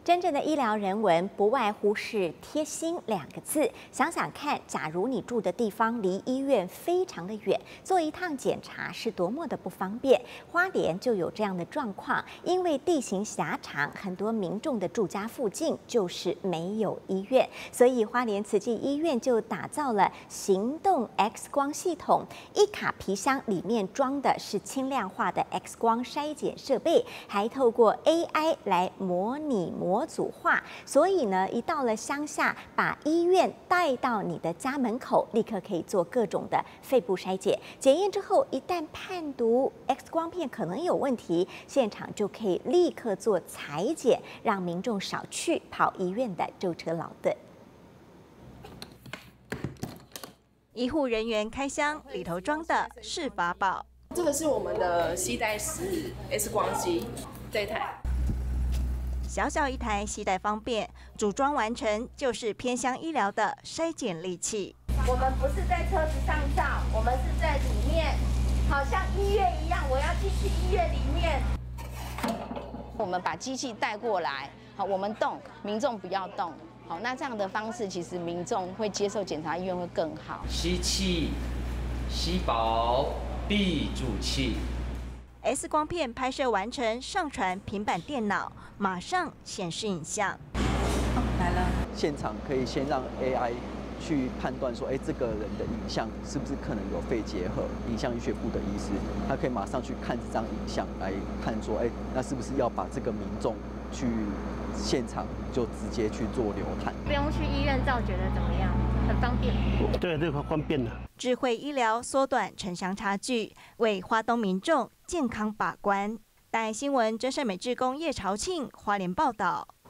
真正的医疗人文不外乎是贴心2个字。想想看，假如你住的地方离医院非常的远，做一趟检查是多么的不方便。花莲就有这样的状况，因为地形狭长，很多民众的住家附近就是没有医院，所以花莲慈济医院就打造了行动 X 光系统，一卡皮箱里面装的是轻量化的 X 光筛检设备，还透过 AI 来模拟模组化，所以呢，一到了乡下，把医院带到你的家门口，立刻可以做各种的肺部筛检。检验之后，一旦判读 X 光片可能有问题，现场就可以立刻做裁剪，让民众少去跑医院的舟车劳顿。 医护人员开箱，里头装的是法宝。 这个是我们的携带式 X 光机，这一台。 小小一台，携带方便，组装完成就是偏乡医疗的筛检利器。 我们不是在车子上照，我们是在里面，好像医院一样，我要进去医院里面。 我们把机器带过来，好，我们动，民众不要动。好，那这样的方式，其实民众会接受检查医院会更好。 吸气，吸饱，闭住气。 X 光片拍摄完成，上传平板电脑，马上显示影像。 来了。 现场可以先让 AI 去判断说，这个人的影像是不是可能有肺结核？影像医学部的医师，他可以马上去看这张影像，来看说，那是不是要把这个民众去现场就直接去做流产？ 不用去医院照，觉得怎么样？很方便。 对，这个方便的。 智慧医疗缩短城乡差距，为花东民众健康把关。大爱新闻真善美志工叶朝庆花莲报道。